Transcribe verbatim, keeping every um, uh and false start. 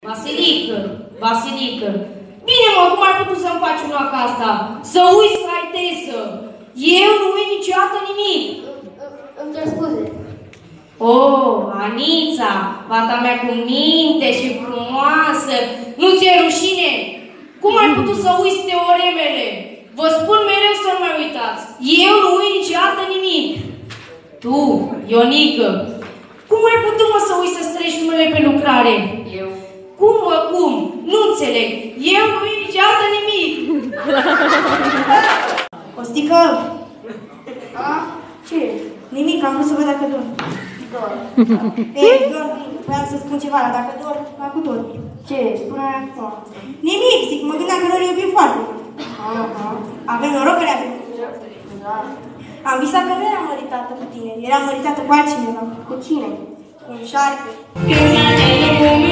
Vasilică, Vasilică, bine mă, cum ai putut să-mi faci una ca asta? Să uiți fraitesă. Eu nu uit niciodată nimic. Îmi cer scuze. Oh, Anița, fata mea cu minte și frumoasă, nu ți-e rușine? Cum ai putut să uiți teoremele? Vă spun mereu să nu mai uitați. Eu nu uit niciodată nimic. Tu, Ionică, cum ai putut, mă, să uiți să streci numele pe lucrare? Eu. Cum, mă, cum? Nu înțeleg. Eu nu uit niciodată nimic. Costică? A? Ce? Nimic, am vrut să văd dacă dormi. Dor. Ei, dormi, vreau să spun ceva, dar dacă dormi, dacă dormi. Ce? Spune-mi acum. Nimic, zic, mă gândeam că noi iubim foarte mult. Aha. Avem noroc că ne avem. Da. Am visat că nu eram măritată cu tine, eram măritată cu altcineva. Cu cine? Cu un șarpe. Când